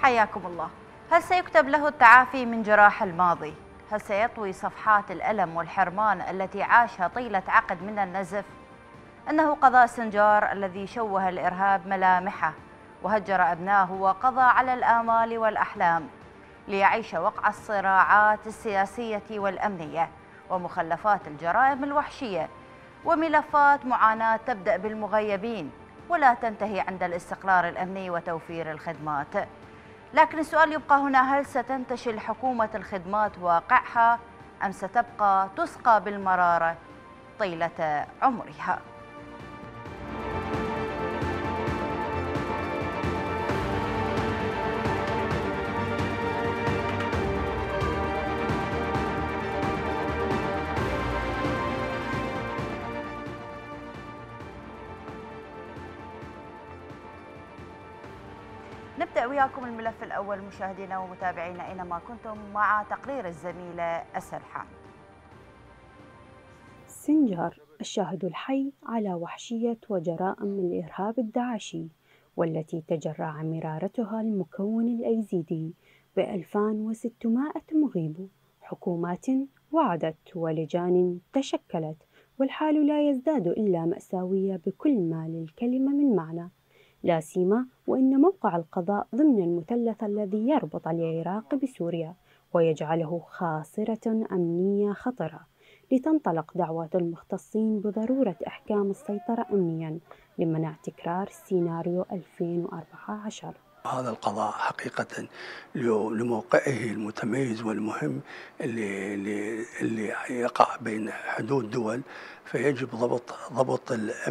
حياكم الله. هل سيكتب له التعافي من جراح الماضي؟ هل سيطوي صفحات الألم والحرمان التي عاشها طيلة عقد من النزف؟ إنه قضاء سنجار الذي شوه الإرهاب ملامحه وهجر أبناه وقضى على الآمال والأحلام ليعيش وقع الصراعات السياسية والأمنية ومخلفات الجرائم الوحشية وملفات معاناة تبدأ بالمغيبين ولا تنتهي عند الاستقرار الأمني وتوفير الخدمات. لكن السؤال يبقى هنا: هل ستنتشل حكومة الخدمات واقعها أم ستبقى تسقى بالمرارة طيلة عمرها؟ نبدأ وياكم الملف الأول مشاهدينا ومتابعينا أينما كنتم مع تقرير الزميلة أسل حامد. سنجار الشاهد الحي على وحشية وجرائم الإرهاب الداعشي، والتي تجرع مرارتها المكون الأيزيدي ب2600 مغيب، حكومات وعدت ولجان تشكلت، والحال لا يزداد إلا مأساوية بكل ما للكلمة من معنى، لا سيما وإن موقع القضاء ضمن المثلث الذي يربط العراق بسوريا ويجعله خاصرة أمنية خطرة، لتنطلق دعوات المختصين بضرورة إحكام السيطرة أمنياً لمنع تكرار سيناريو 2014. هذا القضاء حقيقة لموقعه المتميز والمهم اللي يقع بين حدود دول، فيجب ضبط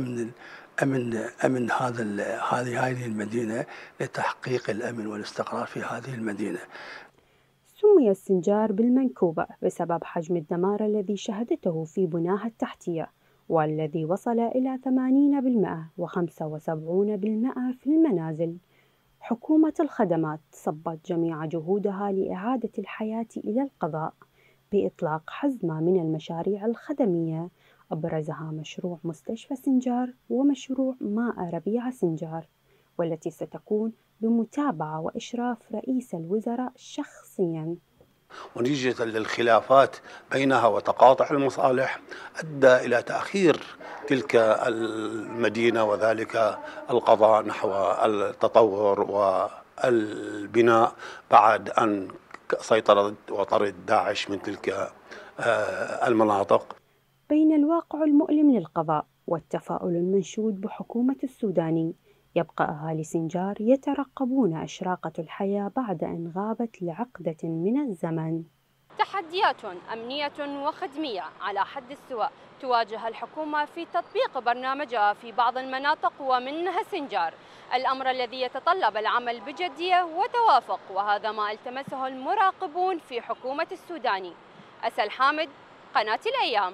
أمن هذه المدينة لتحقيق الأمن والاستقرار في هذه المدينة. سمي السنجار بالمنكوبة بسبب حجم الدمار الذي شهدته في بناها التحتية، والذي وصل إلى 80% و75% في المنازل. حكومة الخدمات صبت جميع جهودها لإعادة الحياة إلى القضاء بإطلاق حزمة من المشاريع الخدمية، أبرزها مشروع مستشفى سنجار ومشروع ماء ربيع سنجار، والتي ستكون بمتابعة وإشراف رئيس الوزراء شخصياً. ونتيجة للخلافات بينها وتقاطع المصالح أدى إلى تأخير تلك المدينة وذلك القضاء نحو التطور والبناء بعد أن سيطرت وطرد داعش من تلك المناطق. بين الواقع المؤلم للقضاء والتفاؤل المنشود بحكومة السوداني، يبقى أهالي سنجار يترقبون إشراقة الحياة بعد أن غابت لعقدة من الزمن. تحديات أمنية وخدمية على حد السواء تواجه الحكومة في تطبيق برنامجها في بعض المناطق ومنها سنجار، الأمر الذي يتطلب العمل بجدية وتوافق، وهذا ما التمسه المراقبون في حكومة السوداني. أسل حامد، قناة الأيام.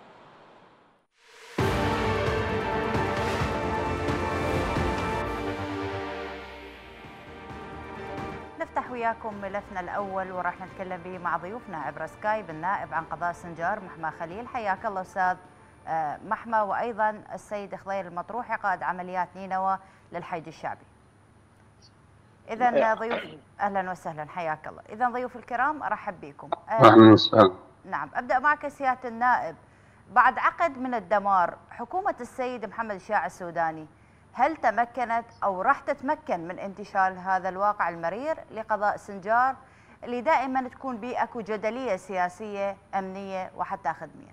نفتح وياكم ملفنا الأول وراح نتكلم به مع ضيوفنا عبر سكايب النائب عن قضاء سنجار محمى خليل. حياك الله أستاذ محمى، وأيضا السيد خضير المطروحي قائد عمليات نينوى للحشد الشعبي. إذا ضيوف، أهلا وسهلا، حياك الله. إذا ضيوف الكرام أرحب بكم. أهلا وسهلا. نعم، أبدأ معك سيادة النائب. بعد عقد من الدمار، حكومة السيد محمد الشياع السوداني هل تمكنت أو راح تتمكن من انتشال هذا الواقع المرير لقضاء سنجار اللي دائما تكون به اكو جدلية سياسية أمنية وحتى خدمية؟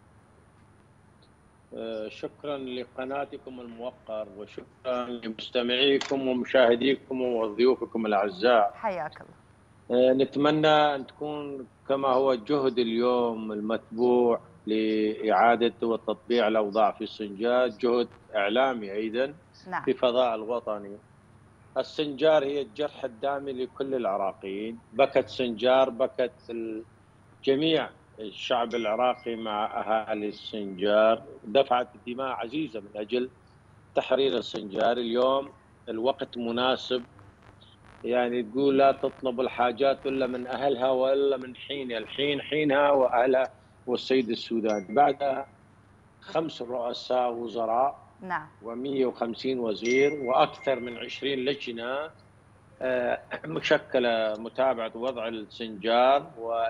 شكرا لقناتكم الموقر، وشكرا لمستمعيكم ومشاهديكم وضيوفكم الأعزاء. حياك الله. نتمنى أن تكون كما هو الجهد اليوم المتبوع لإعادة وتطبيع الأوضاع في سنجار جهد إعلامي أيضا. نعم. في فضاء الوطني. السنجار هي الجرح الدامي لكل العراقيين، بكت سنجار، بكت جميع الشعب العراقي مع أهالي السنجار، دفعت دماء عزيزة من أجل تحرير السنجار. اليوم الوقت مناسب، يعني تقول لا تطلب الحاجات إلا من أهلها وإلا من حينها، الحين حينها وأهلها والسيد السوداني. بعد 5 رؤساء وزراء، نعم، و150 وزير وأكثر من 20 لجنة مشكلة متابعة وضع السنجار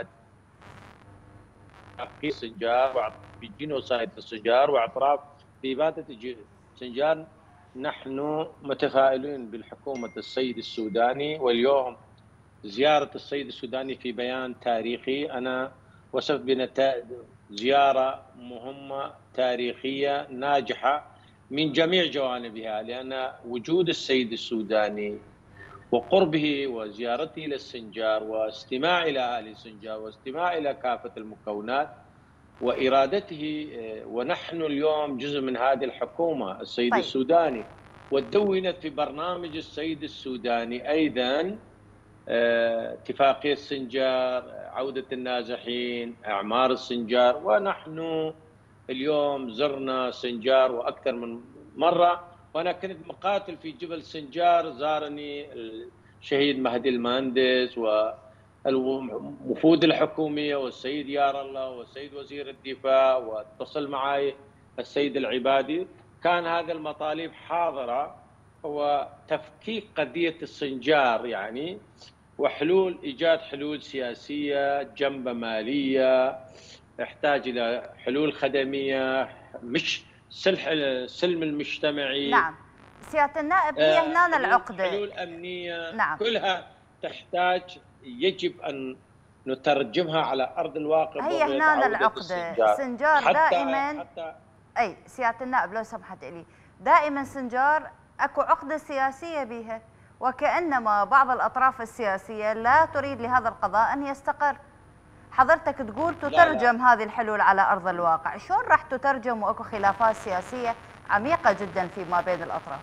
وتحقيق السنجار بجينوسايد السنجار واعتراف بإبادة السنجار. نحن متفائلين بالحكومة السيد السوداني، واليوم زيارة السيد السوداني في بيان تاريخي أنا وصفت بنتائج زيارة مهمة تاريخية ناجحة من جميع جوانبها، لأن وجود السيد السوداني وقربه وزيارته للسنجار واستماع إلى أهل السنجار واستماع إلى كافة المكونات وإرادته، ونحن اليوم جزء من هذه الحكومة السيد السوداني، ودونت في برنامج السيد السوداني أيضا اتفاقية السنجار، عودة النازحين، إعمار السنجار. ونحن اليوم زرنا سنجار وأكثر من مرة، وأنا كنت مقاتل في جبل سنجار، زارني الشهيد مهدي المهندس والوفود الحكومية والسيد يار الله والسيد وزير الدفاع، واتصل معي السيد العبادي. كان هذا المطالب حاضرة، هو تفكيك قضية السنجار يعني، وحلول إيجاد حلول سياسية جنب مالية، يحتاج إلى حلول خدمية، مش السلم المجتمعي. نعم سيادة النائب، هي هنا العقدة. حلول أمنية. نعم. كلها تحتاج، يجب أن نترجمها على أرض الواقع. هي هنا العقدة. سنجار دائما أي سيادة النائب لو سمحت لي، دائما سنجار أكو عقدة سياسية بها، وكأنما بعض الأطراف السياسية لا تريد لهذا القضاء أن يستقر. حضرتك تقول تترجم لا. هذه الحلول على أرض الواقع، شلون راح تترجم وأكو خلافات سياسية عميقة جدا فيما بين الأطراف؟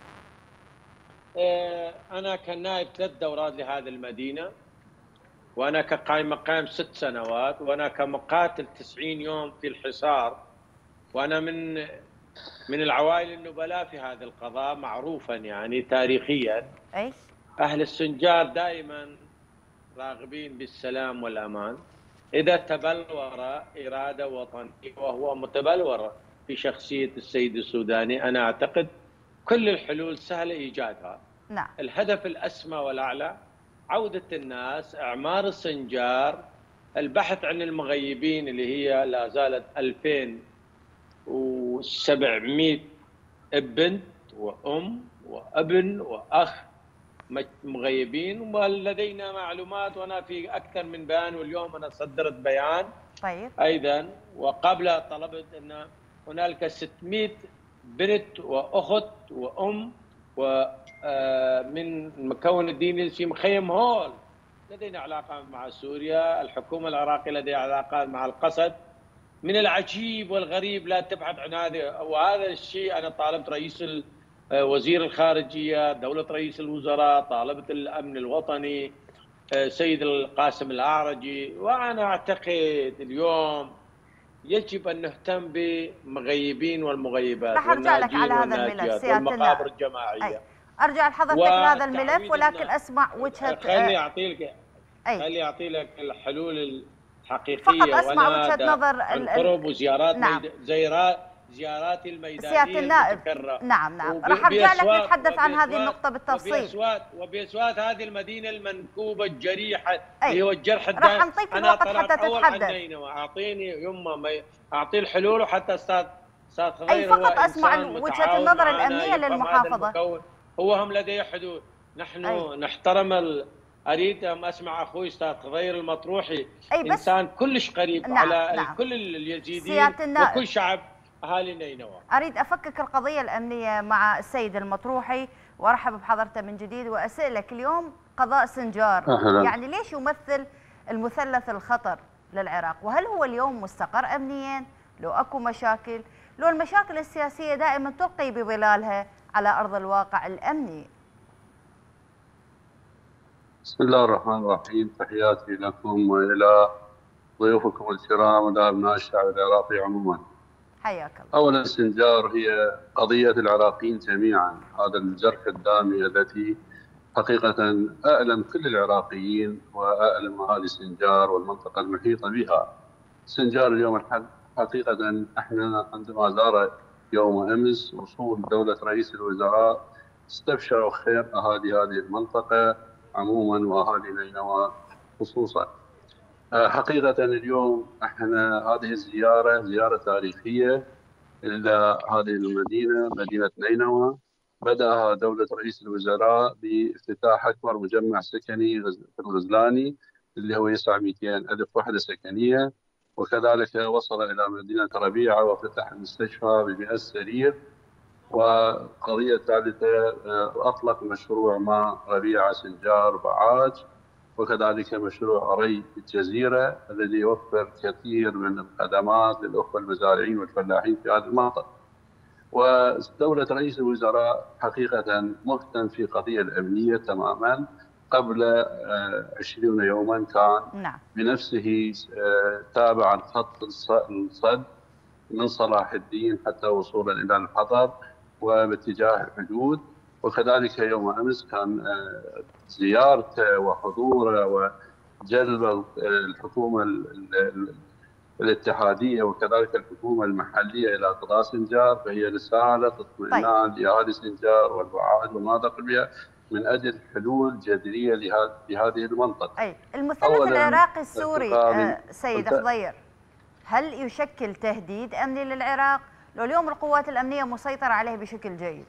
أنا كنائب 3 دورات لهذه المدينة، وأنا كقائم مقام 6 سنوات، وأنا كمقاتل 90 يوم في الحصار، وأنا من العوائل النبلاء في هذا القضاء معروفا يعني تاريخيا. أي أهل السنجار دائما راغبين بالسلام والأمان. إذا تبلور إرادة وطنية، وهو متبلور في شخصية السيد السوداني، أنا أعتقد كل الحلول سهل إيجادها. نعم. الهدف الأسمى والأعلى عودة الناس، إعمار السنجار، البحث عن المغيبين اللي هي لا زالت 2700 بنت وأم وابن وأخ مغيبين، ولدينا معلومات، وأنا في أكثر من بيان، واليوم أنا صدرت بيان طيب أيضا، وقبل طلبت أن هنالك 600 بنت وأخت وأم ومن المكون الديني في مخيم هول. لدينا علاقة مع سوريا، الحكومة العراقية لديها علاقات مع القسد. من العجيب والغريب لا تبحث عن هذا، وهذا الشيء أنا طالبت رئيس وزير الخارجية، دولة رئيس الوزراء، طالبت الأمن الوطني سيد القاسم الأعرجي. وأنا أعتقد اليوم يجب أن نهتم بمغيبين والمغيبات، راح أرجع لك على هذا الملف سيادة والمقابر الجماعية. أرجع لحضرتك لهذا الملف، ولكن أسمع وجهة. خليني أعطي لك الحلول الحقيقية، فقط أسمع وجهة نظر القرب وزيارات. نعم. زياراتي الميدانية سيادة النائب. نعم راح أرجع لك نتحدث عن هذه النقطة بالتفصيل. وبأصوات هذه المدينة المنكوبة الجريحة اللي هو الجرح الدائم. راح أعطيك الوقت حتى تتحدث. أعطيني يما أعطي الحلول، وحتى أستاذ خضير أي فقط أسمع وجهة النظر الأمنية للمحافظة. هو هم لديه حدود، نحن نحترم أريد أن أسمع أخوي أستاذ خضير المطروحي، إنسان كلش قريب على كل اليزيديين وكل شعب أهالي نينوى. أريد أفكك القضية الأمنية مع السيد المطروحي، وأرحب بحضرته من جديد، وأسألك اليوم قضاء سنجار يعني ليش يمثل المثلث الخطر للعراق؟ وهل هو اليوم مستقر أمنيا؟ لو أكو مشاكل، لو المشاكل السياسية دائما تلقي بظلالها على أرض الواقع الأمني؟ بسم الله الرحمن الرحيم، تحياتي لكم وإلى ضيوفكم الكرام ولأبناء الشعب العراقي عموما. حياك الله. أولا سنجار هي قضية العراقيين جميعا، هذا الجرح الدامي التي حقيقة أألم كل العراقيين وأألم أهالي سنجار والمنطقة المحيطة بها. سنجار اليوم حقيقة احنا عندما زار يوم أمس وصول دولة رئيس الوزراء استبشروا خير أهالي هذه المنطقة عموما وأهالي نينوى خصوصا. حقيقة اليوم احنا هذه الزيارة زيارة تاريخية إلى هذه المدينة، مدينة نينوى. بدأها دولة رئيس الوزراء بافتتاح أكبر مجمع سكني في الغزلاني اللي هو يسع 200 ألف وحدة سكنية، وكذلك وصل إلى مدينة ربيعة وفتح المستشفى ب100 سرير. وقضية ثالثة أطلق مشروع ماء ربيعة سنجار بعاج، وكذلك مشروع ري الجزيرة الذي يوفر كثير من الخدمات للأخوة المزارعين والفلاحين في هذه المنطقة. ودولة رئيس الوزراء حقيقة مهتم في قضية الأمنية تماما. قبل 20 يوما كان بنفسه تابع خط الصد من صلاح الدين حتى وصولا إلى الحضر وباتجاه الحدود، وكذلك يوم أمس كان زيارته وحضوره وجلب الحكومة الاتحادية وكذلك الحكومة المحلية إلى قضاء سنجار، فهي رسالة اطمئنان لأهالي سنجار والبعاد ومناطق البيئة من أجل حلول جذرية لهذه المنطقة. المثلث العراقي السوري سيد خضير، هل يشكل تهديد أمني للعراق؟ لو اليوم القوات الأمنية مسيطرة عليه بشكل جيد؟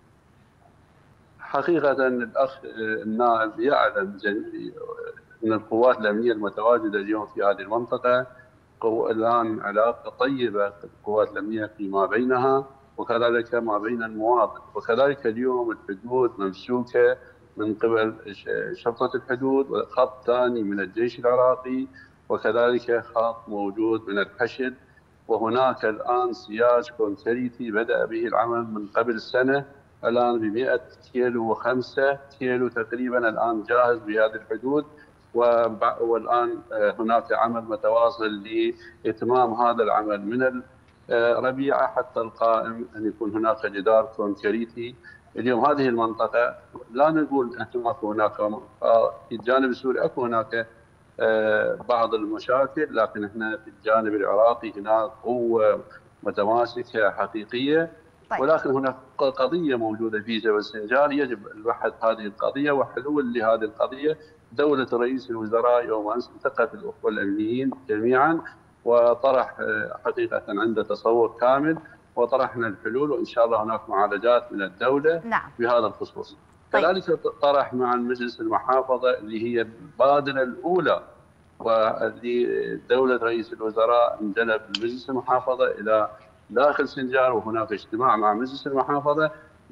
حقيقة الأخ النائب يعلم أن القوات الأمنية المتواجدة اليوم في هذه المنطقة الآن علاقة طيبة القوات الأمنية فيما بينها وكذلك ما بين المواطن، وكذلك اليوم الحدود ممسوكة من قبل شرطة الحدود وخط ثاني من الجيش العراقي وكذلك خط موجود من الحشد. وهناك الآن سياج كونكريتي بدأ به العمل من قبل سنة، الآن ب100 كيلو و5 كيلو تقريبا الآن جاهز بهذه الحدود. والآن هناك عمل متواصل لإتمام هذا العمل من الربيعة حتى القائم أن يكون هناك جدار كونكريتي. اليوم هذه المنطقة لا نقول أنه اكو هناك في الجانب السوري اكو هناك بعض المشاكل، لكن احنا في الجانب العراقي هناك قوة متماسكة حقيقية. ولكن هناك قضية موجودة في جبل سنجار يجب البحث هذه القضية وحلول لهذه القضية. دولة رئيس الوزراء يوم أمس التقت الأخوة الأمنيين جميعا وطرح حقيقة عنده تصور كامل وطرحنا الحلول، وإن شاء الله هناك معالجات من الدولة بهذا الخصوص. كذلك طرح مع المجلس المحافظة اللي هي البادرة الأولى، ولدولة رئيس الوزراء انجلب المجلس المحافظة إلى داخل سنجار، وهناك اجتماع مع مجلس المحافظة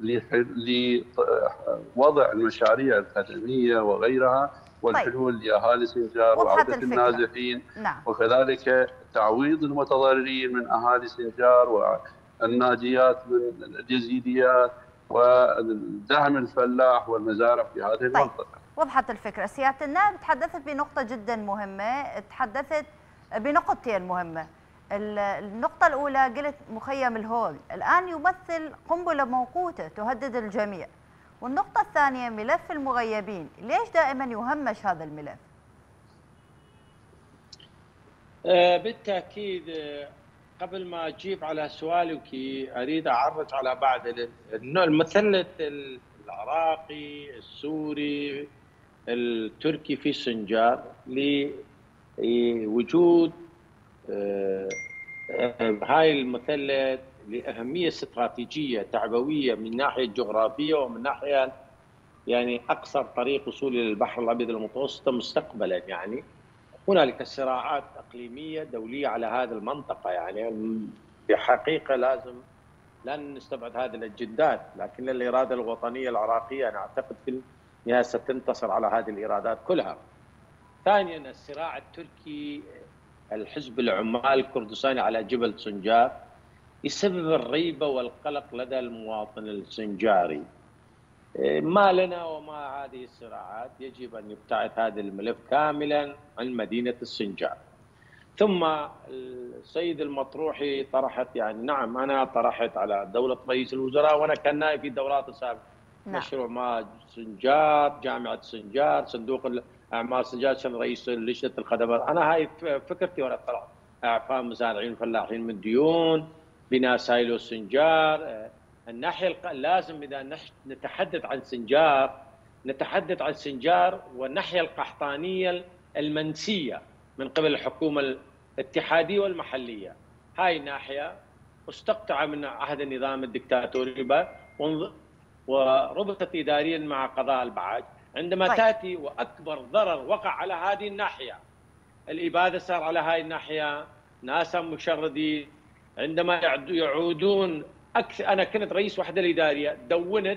لوضع المشاريع الخدمية وغيرها والحلول لأهالي سنجار وعودة النازحين وكذلك تعويض المتضررين من أهالي سنجار والناجيات من اليزيديات ودعم الفلاح والمزارع في هذه المنطقة. وضحت الفكرة. سيادة النائب تحدثت بنقطة جدا مهمة، تحدثت بنقطتين مهمة. النقطة الأولى قلت مخيم الهول الآن يمثل قنبلة موقوتة تهدد الجميع، والنقطة الثانية ملف المغيبين، ليش دائما يهمش هذا الملف؟ بالتأكيد قبل ما أجيب على سؤالك أريد أعرج على بعض المثلث العراقي السوري التركي في سنجار لوجود هاي المثلث لأهمية استراتيجية تعبوية من ناحية جغرافية ومن ناحية يعني أقصر طريق وصول إلى البحر الأبيض المتوسط مستقبلا. يعني هنالك صراعات إقليمية دولية على هذه المنطقة، يعني بحقيقة لن نستبعد هذه الجدات، لكن الإرادة الوطنية العراقية أنا أعتقد في النهاية ستنتصر على هذه الإرادات كلها. ثانيا الصراع التركي الحزب العمال الكردستاني على جبل سنجار يسبب الريبة والقلق لدى المواطن السنجاري. ما لنا وما هذه الصراعات، يجب أن يبتعد هذا الملف كاملا عن مدينة السنجار. ثم السيد المطروحي طرحت، يعني نعم أنا طرحت على دولة رئيس الوزراء وأنا كان نائب في دورات السابقة مشروع ما سنجار، جامعة سنجار، صندوق أعمال سنجار، كان رئيس لجنة الخدمات. أنا هاي فكرتي وأنا إعفاء مزارعين وفلاحين من ديون، بناء سايلو سنجار، لازم إذا نتحدث عن سنجار نتحدث عن سنجار والناحية القحطانية المنسية من قبل الحكومة الاتحادية والمحلية. هاي الناحية مستقطعة من عهد النظام الدكتاتوري وربطت إداريا مع قضاء البعاج. عندما تأتي وأكبر ضرر وقع على هذه الناحية، الإبادة صار على هاي الناحية، ناس مشردين عندما يعودون أنا كنت رئيس وحدة الإدارية، دونت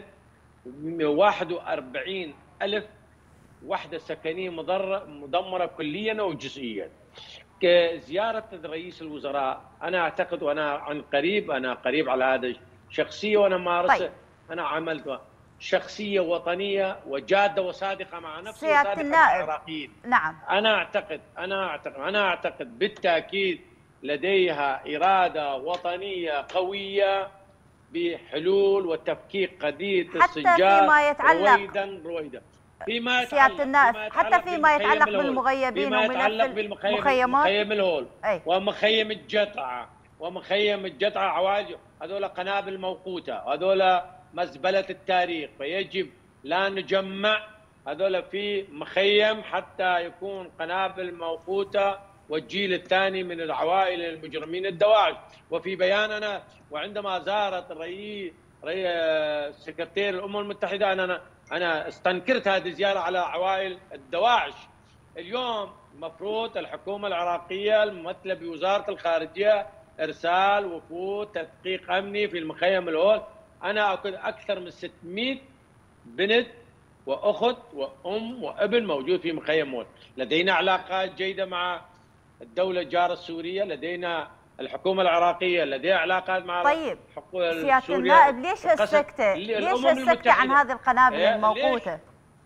41,000 وحدة سكنية مدمرة كليا أو جزئيا. كزيارة رئيس الوزراء أنا أعتقد، وأنا قريب على هذا شخصية، وأنا مارسة. أنا عملت شخصية وطنية وجادة وصادقة مع نفسي وصادقة مع العراقيين. نعم. أنا أعتقد بالتأكيد لديها إرادة وطنية قوية بحلول وتفكيك قضية السنجار فيما يتعلق رويدا سيادة النائب، حتى فيما يتعلق بالمغيبين وملف المخيمات، مخيم الهول ومخيم الجطعة عواجب، هذول قنابل موقوتة، هذول مزبلة التاريخ، فيجب لا نجمع هذول في مخيم حتى يكون قنابل موقوتة والجيل الثاني من العوائل المجرمين الدواعش. وفي بياننا وعندما زارت رئيس سكرتير الأمم المتحدة أنا استنكرت هذه الزيارة على عوائل الدواعش. اليوم مفروض الحكومة العراقية الممثلة بوزارة الخارجية إرسال وفود تدقيق أمني في المخيم الأول. أنا أكثر من 600 بنت وأخت وأم وابن موجود في مخيم مول. لدينا علاقات جيدة مع الدولة الجارة السورية، لدينا الحكومة العراقية لديها علاقات مع طيب سيادة النائب، ليش هالسكتة؟ عن هذه القنابل الموقوتة؟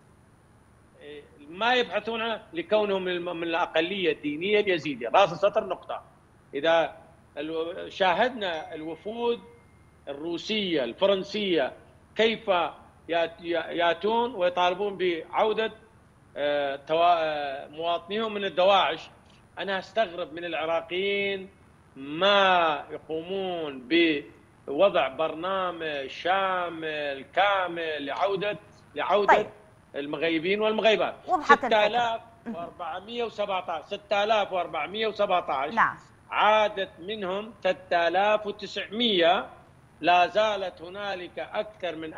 ما يبحثون عنها لكونهم من الأقلية الدينية اليزيدية. راس السطر نقطة. إذا شاهدنا الوفود الروسية الفرنسية كيف ياتون ويطالبون بعودة مواطنيهم من الدواعش، أنا أستغرب من العراقيين ما يقومون بوضع برنامج شامل كامل لعودة المغيبين والمغيبات. 6417 نعم. عادت منهم 3900. لا زالت هنالك أكثر من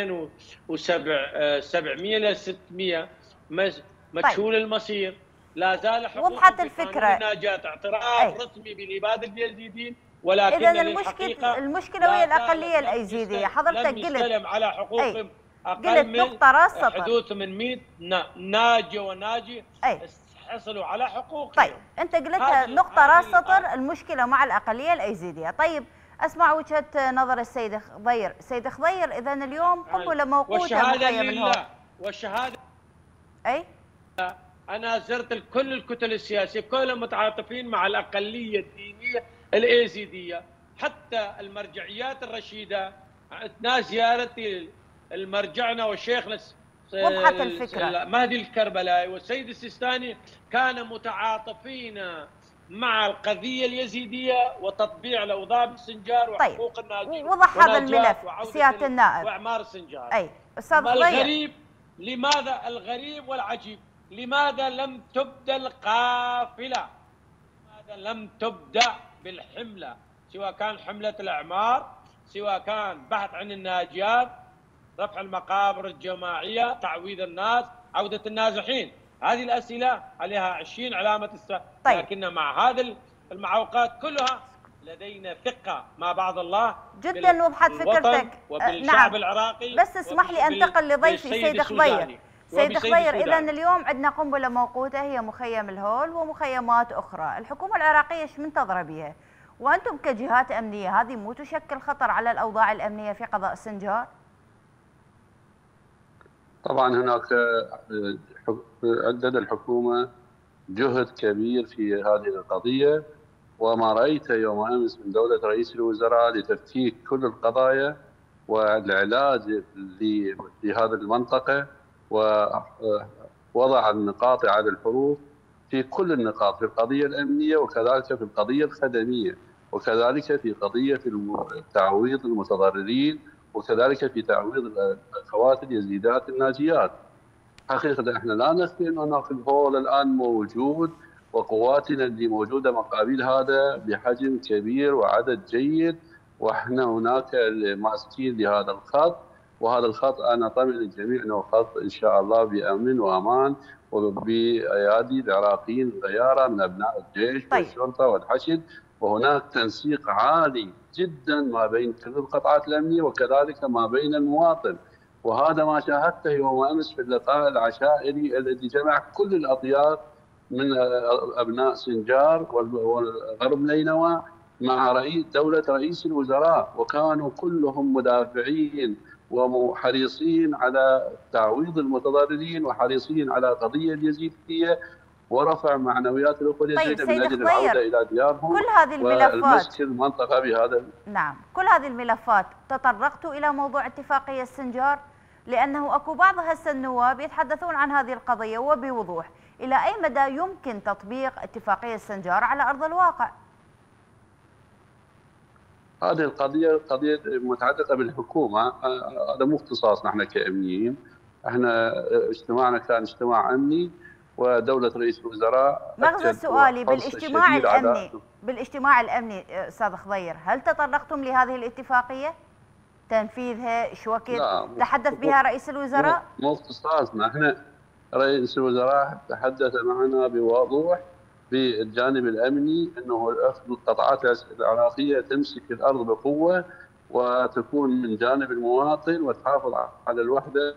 2700 إلى 600 مجهول المصير. لا زال وضحت الفكرة. نجاة اعتراف رسمي بالإبادة اليزيديين، ولكن المشكلة وهي الأقلية الأيزيدية. حضرتك قلت على حقوقهم قلت نقطة راس سطر، حدود 800 ناجي وناجي حصلوا على حقوقهم. طيب أنت قلتها نقطة راس سطر، المشكلة مع الأقلية الأيزيدية. طيب أسمع وجهة نظر السيد خضير. سيد خضير، إذا اليوم قنبلة موقوتة مخيم الهول والشهادة أي أنا زرت كل الكتل السياسية كلهم متعاطفين مع الأقلية الدينية الأيزيدية، حتى المرجعيات الرشيدة. أثناء زيارتي المرجعنا والشيخنا وضحت الفكرة مهدي الكربلائي والسيد السيستاني كانوا متعاطفين مع القضية اليزيدية وتطبيع الأوضاع بالسنجار وحقوق الناجين. وضح هذا الملف سيادة النائب وإعمار السنجار. أي أستاذ الغريب لماذا الغريب والعجيب لماذا لم تبدأ القافلة؟ لماذا لم تبدأ بالحملة، سواء كان حملة الإعمار، سواء كان بحث عن الناجيات، رفع المقابر الجماعية، تعويض الناس، عودة النازحين؟ هذه الأسئلة عليها 20 علامة استفهام. طيب. لكن مع هذه المعوقات كلها لدينا ثقة مع بعض الله جدا. وضحت فكرتك. وبالشعب العراقي. بس اسمح لي أنتقل لضيفي سيد خضير. سيد خضير، إذا اليوم عندنا قنبلة موقوتة هي مخيم الهول ومخيمات أخرى، الحكومة العراقية ايش منتظرة بها؟ وأنتم كجهات أمنية هذه مو تشكل خطر على الأوضاع الأمنية في قضاء سنجار؟ طبعا هناك عدد الحكومة جهد كبير في هذه القضية، وما رأيته يوم أمس من دولة رئيس الوزراء لتفكيك كل القضايا والعلاج لهذه المنطقة ووضع النقاط على الحروف في كل النقاط، في القضية الأمنية وكذلك في القضية الخدمية. وكذلك في قضية تعويض المتضررين، وكذلك في تعويض الأخوات اليزيدات الناجيات. حقيقة احنا لا نخفي أن هناك الهول الآن موجود، وقواتنا اللي موجودة مقابل هذا بحجم كبير وعدد جيد، واحنا هناك ماسكين لهذا الخط، وهذا الخط انا طمن الجميع انه خط ان شاء الله بامن وامان، وبايادي العراقيين غياره من ابناء الجيش والشرطه والحشد، وهناك تنسيق عالي جدا ما بين كل القطاعات الامنيه وكذلك ما بين المواطن. وهذا ما شاهدته يوم امس في اللقاء العشائري الذي جمع كل الاطياف من ابناء سنجار والغرب نينوى مع دولة رئيس الوزراء، وكانوا كلهم مدافعين وحريصين على تعويض المتضررين وحريصين على قضية اليزيدية ورفع معنويات الأخوة اليزيدية من أجل العودة إلى ديارهم. كل هذه الملفات والمسك المنطقة بهذا. نعم، كل هذه الملفات تطرقتوا إلى موضوع اتفاقية السنجار، لأنه أكو بعض هسه النواب يتحدثون عن هذه القضية وبوضوح. إلى أي مدى يمكن تطبيق اتفاقية السنجار على أرض الواقع؟ هذه القضية قضية متعلقة بالحكومة، هذا مو اختصاصنا احنا كأمنيين. احنا اجتماعنا كان اجتماع أمني، ودولة رئيس الوزراء مغزى سؤالي بالاجتماع الأمني أستاذ خضير، هل تطرقتم لهذه الاتفاقية؟ تنفيذها ايش وقت تحدث بها رئيس الوزراء؟ مو اختصاصنا احنا. رئيس الوزراء تحدث معنا بوضوح بالجانب الامني انه القطاعات العراقيه تمسك الارض بقوه وتكون من جانب المواطن وتحافظ على الوحده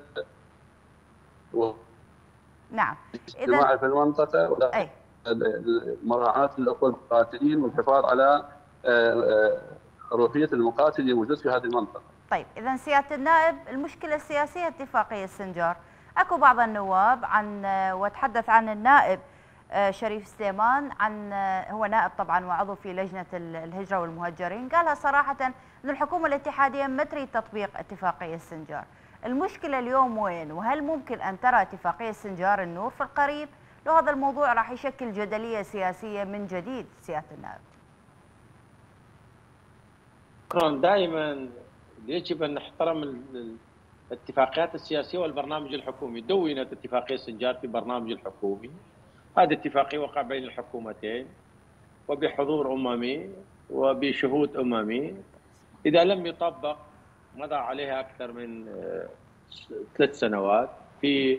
نعم. الاجتماع في المنطقه مراعاه الاخوه المقاتلين والحفاظ على روحيه المقاتل اللي موجود في هذه المنطقه. طيب اذا سياده النائب، المشكله السياسيه اتفاقيه السنجار، اكو بعض النواب وتحدث عن النائب شريف سليمان، هو نائب طبعا وعضو في لجنه الهجره والمهجرين، قالها صراحه ان الحكومه الاتحاديه ما تريد تطبيق اتفاقيه السنجار. المشكله اليوم وين؟ وهل ممكن ان ترى اتفاقيه السنجار النور في القريب؟ لو هذا الموضوع راح يشكل جدليه سياسيه من جديد سياده النائب. دائما يجب ان نحترم الاتفاقيات السياسيه والبرنامج الحكومي. دونت اتفاقيه السنجار في برنامج الحكومي. هذه اتفاقيه وقع بين الحكومتين وبحضور اممي وبشهود اممي. اذا لم يطبق مضى عليها اكثر من 3 سنوات في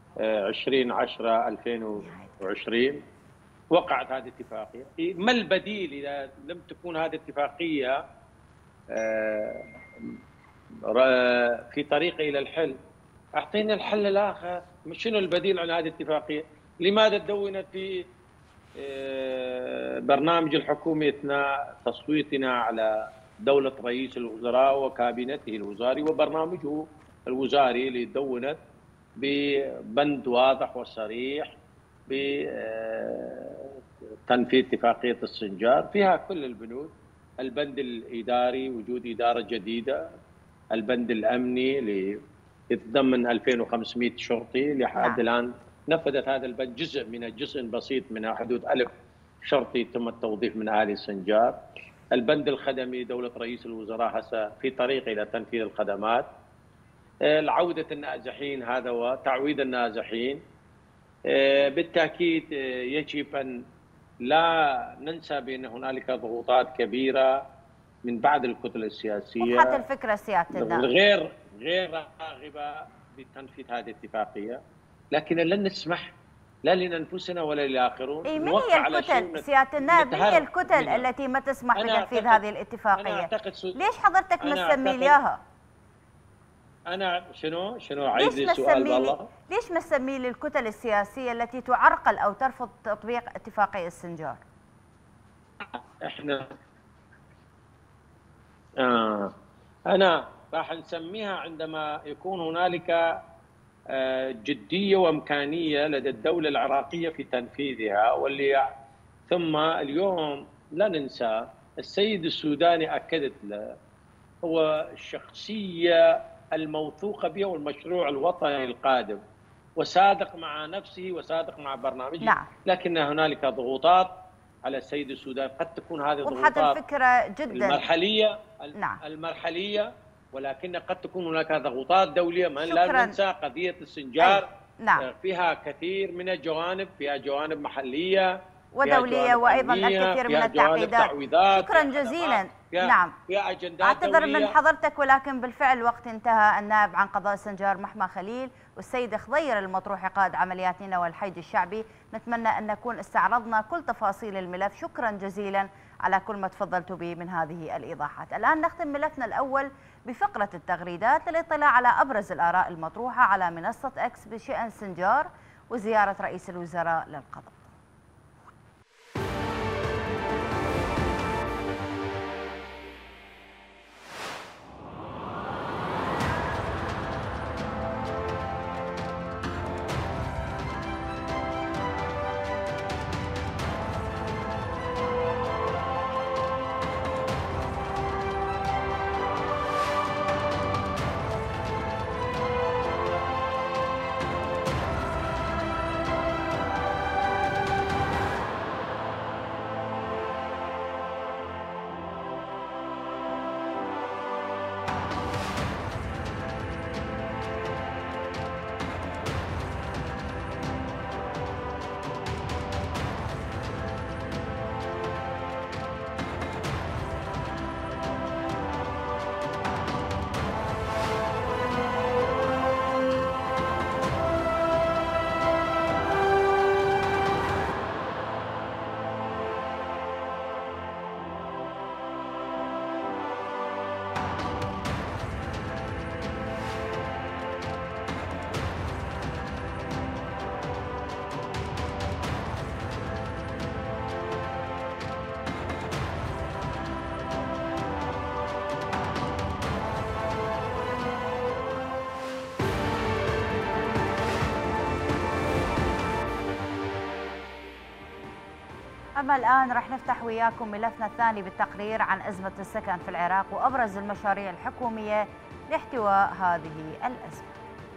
20/10/2020 وقعت هذه الاتفاقيه. ما البديل اذا لم تكون هذه الاتفاقيه في طريق الى الحل؟ اعطينا الحل الاخر. شنو البديل عن هذه الاتفاقيه؟ لماذا تدونت في برنامج الحكومي اثناء تصويتنا على دوله رئيس الوزراء وكابينته الوزاري وبرنامجه الوزاري اللي دونت ببند واضح وصريح بتنفيذ اتفاقيه السنجار، فيها كل البنود، البند الاداري وجود اداره جديده، البند الامني اللي يتضمن 2500 شرطي لحد الان نفذت هذا البند جزء بسيط من حدود 1000 شرطي تم التوظيف من اهالي السنجار. البند الخدمي دولة رئيس الوزراء هسه في طريق الى تنفيذ الخدمات. العودة النازحين هذا وتعويض النازحين. بالتاكيد يجب ان لا ننسى بان هنالك ضغوطات كبيرة من بعض الكتل السياسية وحتى الفكرة سيادة النائب غير راغبة بتنفيذ هذه الاتفاقية، لكن لن نسمح لا لانفسنا ولا للاخرون. من هي الكتل سياده النائب؟ من هي الكتل التي ما تسمح بتنفيذ هذه الاتفاقيه؟ ليش حضرتك مسمي لي اياها؟ انا شنو عايز السؤال والله؟ ليش مسمي لي الكتل السياسيه التي تعرقل او ترفض تطبيق اتفاقيه السنجار؟ احنا انا راح نسميها عندما يكون هنالك جدية وإمكانية لدى الدولة العراقية في تنفيذها. ثم اليوم لا ننسى السيد السوداني أكدت له هو الشخصية الموثوقة بها والمشروع الوطني القادم، وصادق مع نفسه وصادق مع برنامجه. نعم. لكن هنالك ضغوطات على السيد السوداني. قد تكون هذه وضحت الضغوطات الفكرة جدا المرحلية، ولكن قد تكون هناك ضغوطات دولية. لا ننسى قضية السنجار فيها كثير من الجوانب، فيها جوانب محلية ودولية، وأيضا الكثير من التعقيدات. شكرا جزيلا. نعم، أعتذر من حضرتك، ولكن بالفعل وقت انتهى. النائب عن قضاء السنجار محمى خليل والسيد خضير المطروحي قائد عمليات نينوى والحشد الشعبي، نتمنى أن نكون استعرضنا كل تفاصيل الملف. شكرا جزيلا على كل ما تفضلتوا به من هذه الإيضاحات. الآن نختم ملفنا الأول بفقرة التغريدات للاطلاع على أبرز الآراء المطروحة على منصة إكس بشأن سنجار وزيارة رئيس الوزراء للقضاء. أما الآن رح نفتح وياكم ملفنا الثاني بالتقرير عن أزمة السكن في العراق وأبرز المشاريع الحكومية لاحتواء هذه الأزمة.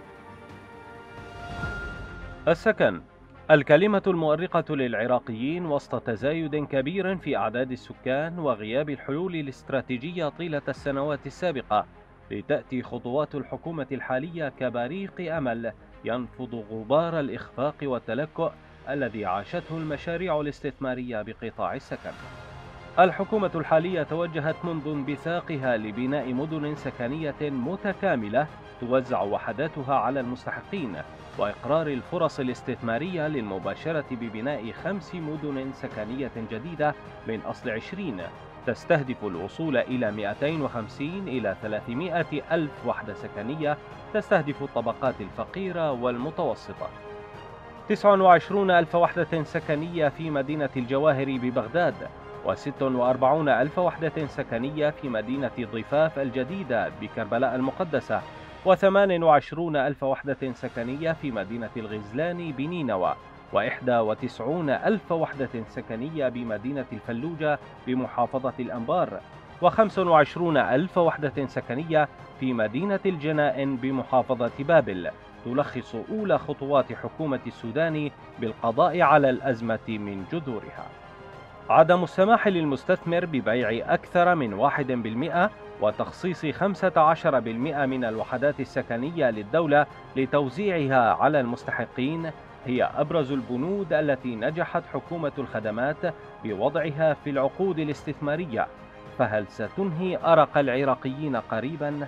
السكن، الكلمة المؤرقة للعراقيين وسط تزايد كبير في أعداد السكان وغياب الحلول الاستراتيجية طيلة السنوات السابقة، لتأتي خطوات الحكومة الحالية كبريق أمل ينفض غبار الإخفاق والتلكؤ الذي عاشته المشاريع الاستثمارية بقطاع السكن. الحكومة الحالية توجهت منذ انبثاقها لبناء مدن سكنية متكاملة توزع وحداتها على المستحقين، وإقرار الفرص الاستثمارية للمباشرة ببناء 5 مدن سكنية جديدة من أصل 20 تستهدف الوصول إلى 250 إلى 300 ألف وحدة سكنية تستهدف الطبقات الفقيرة والمتوسطة. 29 ألف وحدة سكنية في مدينة الجواهر ببغداد، و46 ألف وحدة سكنية في مدينة ضفاف الجديدة بكربلاء المقدسة، و28 ألف وحدة سكنية في مدينة الغزلان بنينوى، و91 ألف وحدة سكنية بمدينة الفلوجة بمحافظة الأنبار، و25 ألف وحدة سكنية في مدينة الجنائن بمحافظة بابل، تلخص أولى خطوات حكومة السودان بالقضاء على الأزمة من جذورها. عدم السماح للمستثمر ببيع أكثر من 1% وتخصيص 15% من الوحدات السكنية للدولة لتوزيعها على المستحقين هي أبرز البنود التي نجحت حكومة الخدمات بوضعها في العقود الاستثمارية، فهل ستنهي أرق العراقيين قريباً؟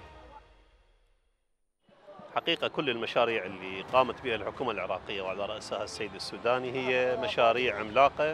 حقيقة كل المشاريع اللي قامت بها الحكومة العراقية وعلى رأسها السيد السوداني هي مشاريع عملاقة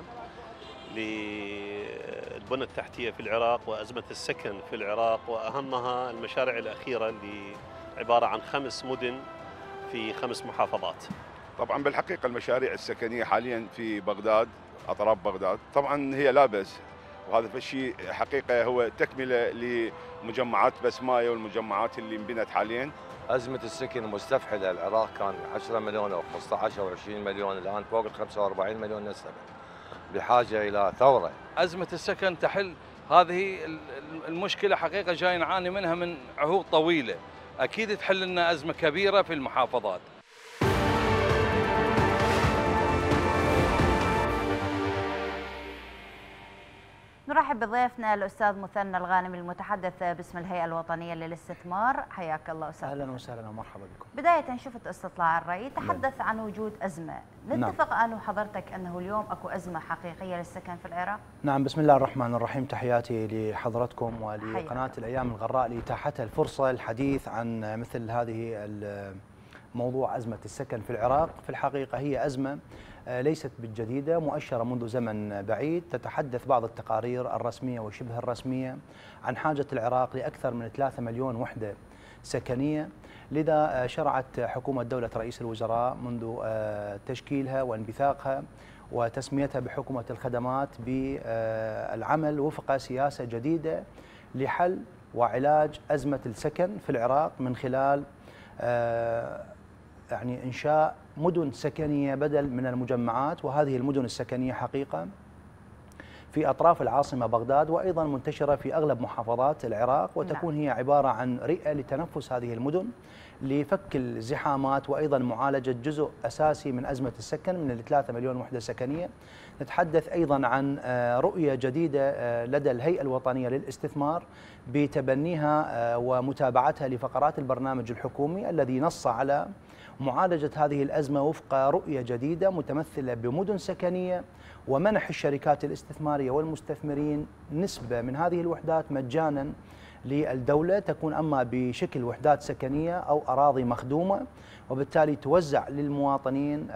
للبنى التحتية في العراق وأزمة السكن في العراق، وأهمها المشاريع الأخيرة اللي عبارة عن 5 مدن في 5 محافظات. طبعا بالحقيقة المشاريع السكنية حاليا في بغداد، أطراف بغداد، طبعا هي لا بأس، وهذا الشيء حقيقة هو تكملة لمجمعات بسماية والمجمعات اللي انبنت حاليا. أزمة السكن مستفحلة، العراق كان 10 مليون أو 15 أو 20 مليون، الآن فوق ال 45 مليون نسمة، بحاجة إلى ثورة. أزمة السكن تحل هذه المشكلة، حقيقة جاي نعاني منها من عهود طويلة، أكيد تحل لنا أزمة كبيرة في المحافظات. نرحب بضيفنا الأستاذ مثنى الغانمي المتحدث باسم الهيئة الوطنية للاستثمار. حياك الله أستاذ. أهلا وسهلا ومرحبا بكم. بداية شفت استطلاع الرأي تحدث عن وجود أزمة، نتفق أنا وحضرتك أنه اليوم أكو أزمة حقيقية للسكن في العراق؟ نعم، بسم الله الرحمن الرحيم. تحياتي لحضرتكم ولقناة الأيام الغراء لإتاحتها الفرصة الحديث عن مثل هذه موضوع أزمة السكن في العراق. في الحقيقة هي أزمة ليست بالجديدة، مؤشرة منذ زمن بعيد. تتحدث بعض التقارير الرسمية وشبه الرسمية عن حاجة العراق لأكثر من 3 مليون وحدة سكنية. لذا شرعت حكومة دولة رئيس الوزراء منذ تشكيلها وانبثاقها وتسميتها بحكومة الخدمات بالعمل وفق سياسة جديدة لحل وعلاج أزمة السكن في العراق من خلال يعني إنشاء مدن سكنية بدل من المجمعات. وهذه المدن السكنية حقيقة في أطراف العاصمة بغداد وأيضا منتشرة في أغلب محافظات العراق، وتكون هي عبارة عن رئة لتنفس هذه المدن لفك الزحامات وأيضا معالجة جزء أساسي من أزمة السكن من 3 مليون وحدة سكنية. نتحدث أيضا عن رؤية جديدة لدى الهيئة الوطنية للاستثمار بتبنيها ومتابعتها لفقرات البرنامج الحكومي الذي نص على معالجة هذه الأزمة وفق رؤية جديدة متمثلة بمدن سكنية ومنح الشركات الاستثمارية والمستثمرين نسبة من هذه الوحدات مجانا للدولة، تكون أما بشكل وحدات سكنية أو أراضي مخدومة، وبالتالي توزع للمواطنين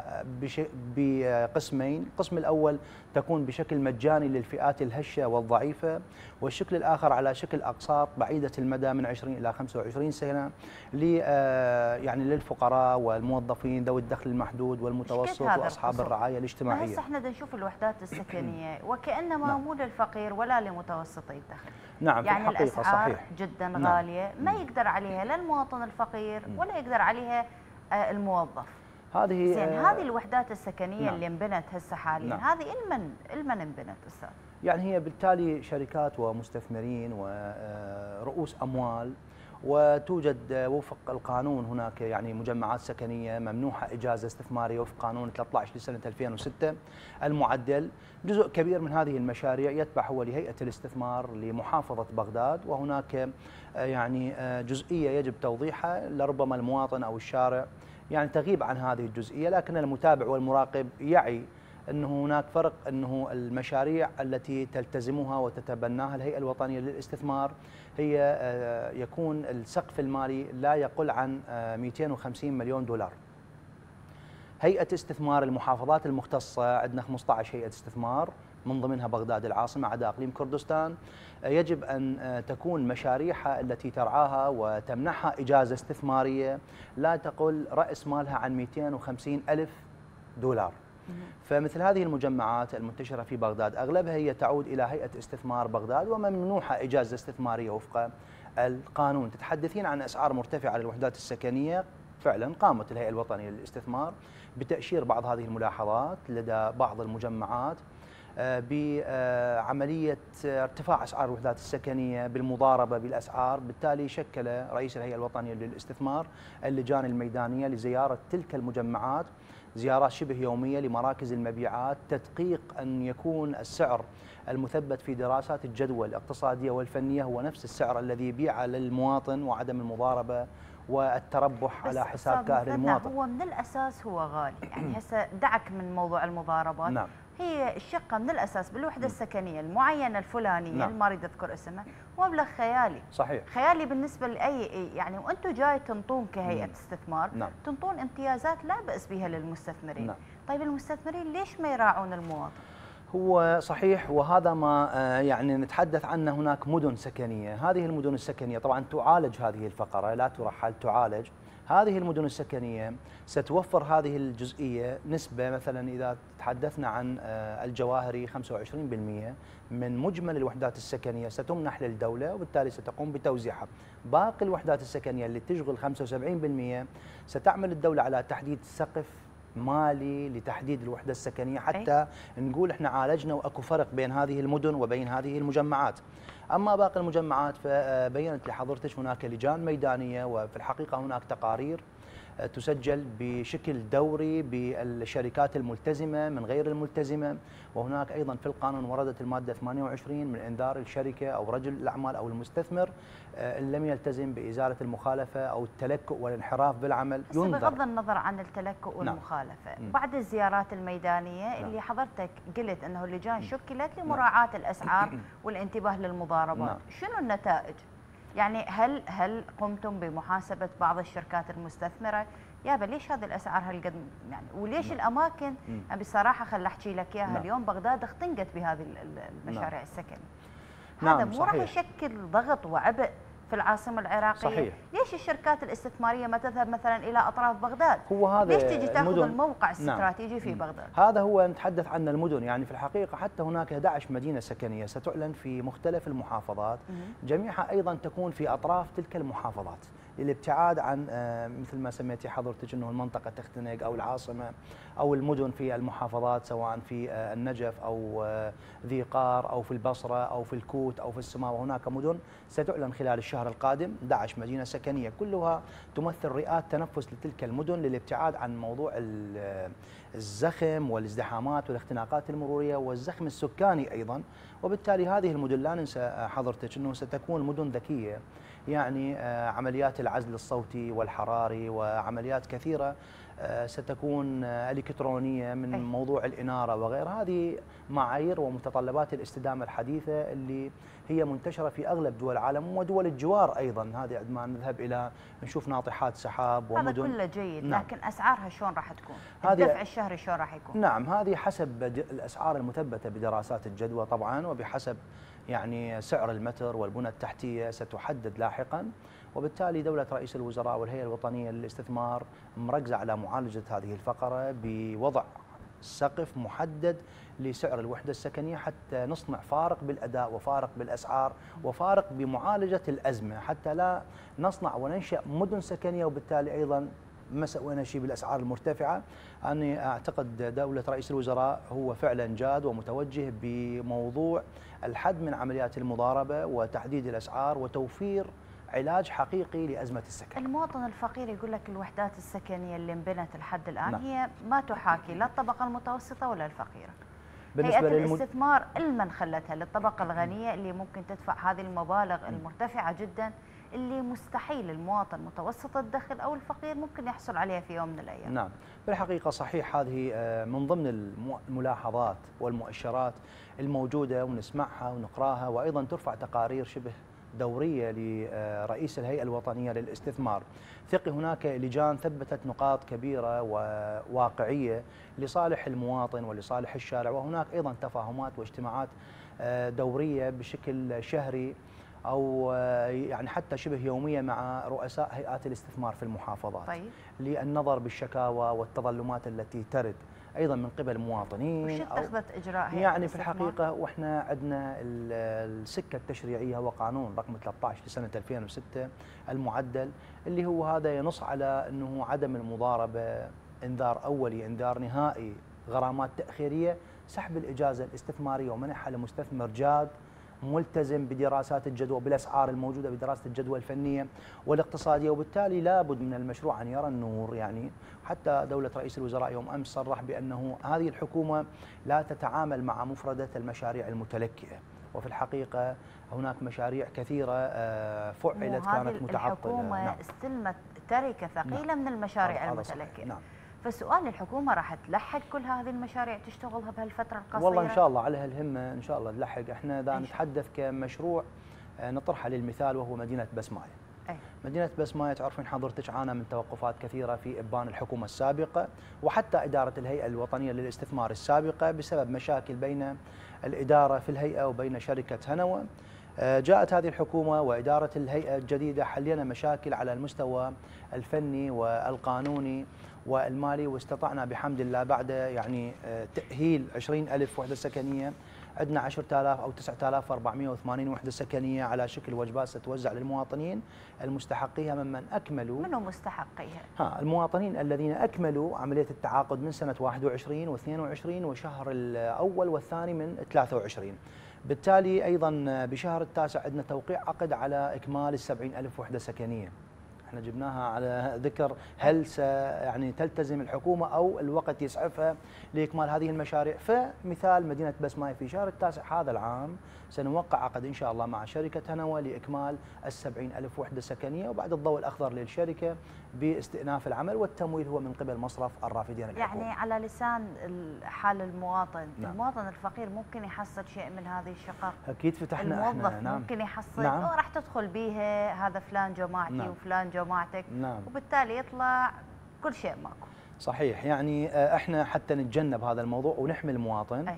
بقسمين. القسم الأول تكون بشكل مجاني للفئات الهشة والضعيفة، والشكل الآخر على شكل أقساط بعيدة المدى من 20 إلى 25 سنة يعني للفقراء والموظفين ذوي الدخل المحدود والمتوسط وأصحاب الرعاية الاجتماعية. هسه احنا نشوف الوحدات السكنية وكأنما مو للفقير ولا لمتوسطي الدخل. نعم، يعني في الحقيقة الأسعار صحيح جدا غالية، ما يقدر عليها لا المواطن الفقير ولا يقدر عليها الموظف. هذه زين هذه الوحدات السكنية نعم. اللي انبنت هسه حاليا، نعم. هذه المن انبنت استاذ؟ يعني هي بالتالي شركات ومستثمرين ورؤوس أموال، وتوجد وفق القانون هناك يعني مجمعات سكنية ممنوحة إجازة استثمارية وفق قانون 13 لسنة 2006 المعدل. جزء كبير من هذه المشاريع يتبع هو لهيئة الاستثمار لمحافظة بغداد، وهناك يعني جزئية يجب توضيحها لربما المواطن أو الشارع يعني تغيب عن هذه الجزئية، لكن المتابع والمراقب يعي أنه هناك فرق، أنه المشاريع التي تلتزمها وتتبناها الهيئة الوطنية للاستثمار هي يكون السقف المالي لا يقل عن 250 مليون دولار. هيئة استثمار المحافظات المختصة عندنا 15 هيئة استثمار من ضمنها بغداد العاصمة عدا أقليم كردستان، يجب أن تكون مشاريعها التي ترعاها وتمنحها إجازة استثمارية لا تقل رأس مالها عن 250 ألف دولار. فمثل هذه المجمعات المنتشرة في بغداد أغلبها هي تعود إلى هيئة استثمار بغداد وممنوحة إجازة استثمارية وفق القانون. تتحدثين عن أسعار مرتفعة للوحدات السكنية. فعلا قامت الهيئة الوطنية للاستثمار بتأشير بعض هذه الملاحظات لدى بعض المجمعات بعملية ارتفاع أسعار الوحدات السكنية بالمضاربة بالأسعار. بالتالي شكل رئيس الهيئة الوطنية للاستثمار اللجان الميدانية لزيارة تلك المجمعات، زيارات شبه يومية لمراكز المبيعات، تدقيق أن يكون السعر المثبت في دراسات الجدوى الاقتصادية والفنية هو نفس السعر الذي يبيع للمواطن، وعدم المضاربة والتربح على حساب كاهل المواطن. هو من الأساس هو غالي، يعني هسه دعك من موضوع المضاربات. نعم. هي الشقة من الأساس بالوحدة السكنية المعينة الفلانية، نعم. ما أريد أذكر اسمها، مبلغ خيالي. صحيح. خيالي بالنسبة لأي يعني، وأنتم جاي تنطون كهيئة استثمار، نعم. تنطون امتيازات لا بأس بها للمستثمرين. نعم. طيب المستثمرين ليش ما يراعون المواطن؟ هو صحيح، وهذا ما يعني نتحدث عنه. هناك مدن سكنية، هذه المدن السكنية طبعا تعالج هذه الفقرة، لا ترحل، تعالج. هذه المدن السكنية ستوفر هذه الجزئية نسبة، مثلا إذا تحدثنا عن الجواهري 25% من مجمل الوحدات السكنية ستمنح للدولة، وبالتالي ستقوم بتوزيعها. باقي الوحدات السكنية اللي تشغل 75% ستعمل الدولة على تحديد سقف مالي لتحديد الوحدة السكنية، حتى نقول احنا عالجنا واكو فرق بين هذه المدن وبين هذه المجمعات. اما باقي المجمعات فبينت لحضرتك هناك لجان ميدانية، وفي الحقيقة هناك تقارير تسجل بشكل دوري بالشركات الملتزمة من غير الملتزمة. وهناك أيضا في القانون وردت المادة 28 من إنذار الشركة أو رجل الأعمال أو المستثمر إن لم يلتزم بإزالة المخالفة أو التلكؤ والانحراف بالعمل ينذر. بغض النظر عن التلكؤ والمخالفة، بعد الزيارات الميدانية اللي حضرتك قلت أنه اللجان شكلت لمراعاة الأسعار والانتباه للمضاربات، شنو النتائج؟ يعني هل قمتم بمحاسبة بعض الشركات المستثمرة؟ يابا ليش هذه الأسعار هالقد يعني، وليش الأماكن يعني بصراحة خل أحكي لك إياها اليوم بغداد اختنقت بهذه المشاريع السكنية. هذا مو راح يشكل ضغط وعبء في العاصمة العراقية؟ صحيح. ليش الشركات الاستثمارية ما تذهب مثلا إلى أطراف بغداد؟ هو هذا ليش تجي تاخذ الموقع الاستراتيجي في بغداد؟ هذا هو نتحدث عن المدن، يعني في الحقيقة حتى هناك 11 مدينة سكنية ستعلن في مختلف المحافظات، جميعها أيضا تكون في أطراف تلك المحافظات، للابتعاد عن مثل ما سميتي حضرتك انه المنطقه تختنق او العاصمه او المدن في المحافظات سواء في النجف او ذي قار او في البصره او في الكوت او في السماء. وهناك مدن ستعلن خلال الشهر القادم 11 مدينه سكنيه كلها تمثل رئات تنفس لتلك المدن للابتعاد عن موضوع الزخم والازدحامات والاختناقات المروريه والزخم السكاني ايضا. وبالتالي هذه المدن لا ننسى حضرتك انه ستكون مدن ذكيه، يعني عمليات العزل الصوتي والحراري وعمليات كثيرة ستكون إلكترونية من موضوع الإنارة وغيرها. هذه معايير ومتطلبات الاستدامة الحديثة اللي هي منتشرة في أغلب دول العالم ودول الجوار أيضا. هذه عندما نذهب إلى نشوف ناطحات سحاب ومدن، هذا كله جيد. نعم. لكن أسعارها شلون راح تكون؟ الدفع الشهري شلون راح يكون؟ نعم، هذه حسب الأسعار المثبتة بدراسات الجدوى طبعا، وبحسب يعني سعر المتر والبنى التحتية ستحدد لاحقا. وبالتالي دولة رئيس الوزراء والهيئة الوطنية للاستثمار مركزة على معالجة هذه الفقرة بوضع سقف محدد لسعر الوحدة السكنية حتى نصنع فارق بالأداء وفارق بالأسعار وفارق بمعالجة الأزمة، حتى لا نصنع وننشأ مدن سكنية وبالتالي أيضا ما سوينا شيء بالأسعار المرتفعة. أنا أعتقد دولة رئيس الوزراء هو فعلا جاد ومتوجه بموضوع الحد من عمليات المضاربة وتحديد الأسعار وتوفير علاج حقيقي لأزمة السكن. المواطن الفقير يقول لك الوحدات السكنية اللي انبنت لحد الآن هي ما تحاكي لا الطبقة المتوسطة ولا الفقيرة. هيئة الاستثمار المن خلتها للطبقة الغنية اللي ممكن تدفع هذه المبالغ المرتفعة جدا اللي مستحيل المواطن متوسط الدخل أو الفقير ممكن يحصل عليها في يوم من الأيام. نعم بالحقيقة صحيح، هذه من ضمن الملاحظات والمؤشرات الموجودة ونسمعها ونقراها، وأيضا ترفع تقارير شبه دورية لرئيس الهيئة الوطنية للاستثمار. ثقي هناك لجان ثبتت نقاط كبيرة وواقعية لصالح المواطن ولصالح الشارع، وهناك أيضا تفاهمات واجتماعات دورية بشكل شهري أو يعني حتى شبه يومية مع رؤساء هيئات الاستثمار في المحافظات. طيب. للنظر بالشكاوى والتظلمات التي ترد أيضا من قبل المواطنين. وش اتخذت إجراء هيئة يعني في الحقيقة وإحنا عندنا السكة التشريعية هو قانون رقم 13 لسنة 2006 المعدل، اللي هو هذا ينص على أنه عدم المضاربة، إنذار أولي، إنذار نهائي، غرامات تأخيرية، سحب الإجازة الاستثمارية ومنحها لمستثمر جاد ملتزم بدراسات الجدوى بالأسعار الموجودة بدراسة الجدوى الفنية والاقتصادية. وبالتالي لابد من المشروع أن يرى النور. يعني حتى دولة رئيس الوزراء يوم أمس صرح بأنه هذه الحكومة لا تتعامل مع مفردة المشاريع المتلكئة، وفي الحقيقة هناك مشاريع كثيرة فعلت كانت متعطلة. الحكومة نعم. استلمت تركة ثقيلة من المشاريع المتلكئة. نعم. فسؤال الحكومة راح تلحق كل هذه المشاريع تشتغلها بهالفترة القصيرة؟ والله إن شاء الله على هالهمة إن شاء الله نلحق. إحنا إذا نتحدث كمشروع نطرحه للمثال وهو مدينة بسماية. مدينة بسماية تعرفين حضرتك عانى من توقفات كثيرة في إبان الحكومة السابقة وحتى إدارة الهيئة الوطنية للاستثمار السابقة بسبب مشاكل بين الإدارة في الهيئة وبين شركة هنوى. جاءت هذه الحكومة وإدارة الهيئة الجديدة حلينا مشاكل على المستوى الفني والقانوني والمالي، واستطعنا بحمد الله بعد يعني تأهيل 20,000 وحدة سكنية عندنا 10,000 أو 9,480 وحدة سكنية على شكل وجبات ستوزع للمواطنين المستحقيها ممن أكملوا. منو مستحقيها؟ المواطنين الذين أكملوا عملية التعاقد من سنة 21 و22 وشهر الأول والثاني من 23. بالتالي أيضا بشهر التاسع عندنا توقيع عقد على إكمال 70,000 وحدة سكنية. احنا جبناها على ذكر هل يعني تلتزم الحكومة أو الوقت يسعفها لإكمال هذه المشاريع. فمثال مدينة بسماية في شهر التاسع هذا العام سنوقع عقد إن شاء الله مع شركة هنوى لإكمال 70,000 وحدة سكنية، وبعد الضوء الأخضر للشركة باستئناف العمل، والتمويل هو من قبل مصرف الرافدين الحكومي. يعني على لسان حال المواطن، نعم. المواطن الفقير ممكن يحصل شيء من هذه الشقق. أكيد فتحنا الموظف احنا نعم. ممكن يحصل نعم. راح تدخل بيها هذا فلان جماعتي نعم. وفلان جماعتك، نعم. وبالتالي يطلع كل شيء ماكو. صحيح، يعني احنا حتى نتجنب هذا الموضوع ونحمي المواطن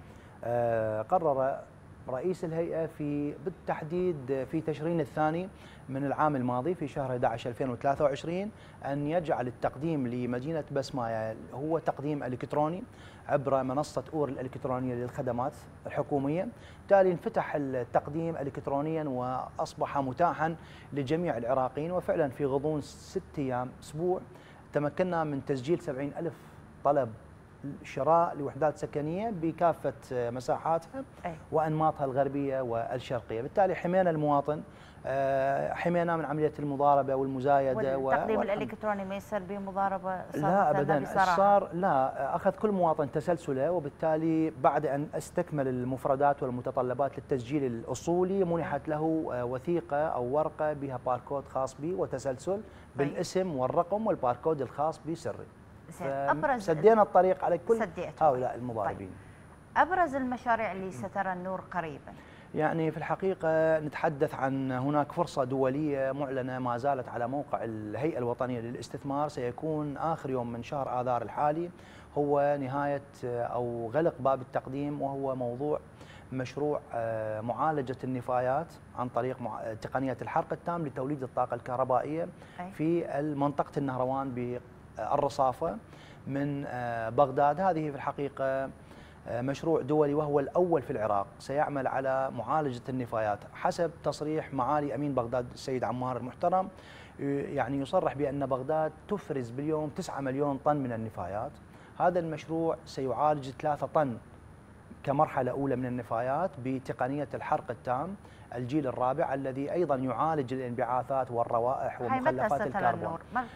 قرر رئيس الهيئة بالتحديد في تشرين الثاني من العام الماضي في شهر 11 2023 أن يجعل التقديم لمدينة بسماية هو تقديم إلكتروني عبر منصة أور الإلكترونية للخدمات الحكومية. بالتالي انفتح التقديم إلكترونيا وأصبح متاحا لجميع العراقيين، وفعلا في غضون 6 أيام أسبوع تمكنا من تسجيل 70,000 طلب شراء لوحدات سكنية بكافة مساحاتها وأنماطها الغربية والشرقية. بالتالي حمينا المواطن، حمينا من عملية المضاربة والمزايدة. والتقديم الإلكتروني ما يصير به مضاربة؟ لا أبدا، صار لا، أخذ كل مواطن تسلسله، وبالتالي بعد أن استكمل المفردات والمتطلبات للتسجيل الأصولي منحت له وثيقة أو ورقة بها باركود خاص به وتسلسل بالاسم والرقم والباركود الخاص بسري. سدينا الطريق على كل هؤلاء المضاربين. أبرز المشاريع اللي سترى النور قريبا؟ يعني في الحقيقة نتحدث عن هناك فرصة دولية معلنة ما زالت على موقع الهيئة الوطنية للاستثمار. سيكون آخر يوم من شهر آذار الحالي هو نهاية أو غلق باب التقديم، وهو موضوع مشروع معالجة النفايات عن طريق تقنية الحرق التام لتوليد الطاقة الكهربائية في منطقة النهروان بالرصافة من بغداد. هذه في الحقيقة مشروع دولي وهو الأول في العراق سيعمل على معالجة النفايات حسب تصريح معالي أمين بغداد السيد عمار المحترم. يعني يصرح بأن بغداد تفرز باليوم 9 مليون طن من النفايات. هذا المشروع سيعالج 3 طن كمرحلة أولى من النفايات بتقنية الحرق التام الجيل الرابع، الذي أيضا يعالج الانبعاثات والروائح ومخلفات الكربون.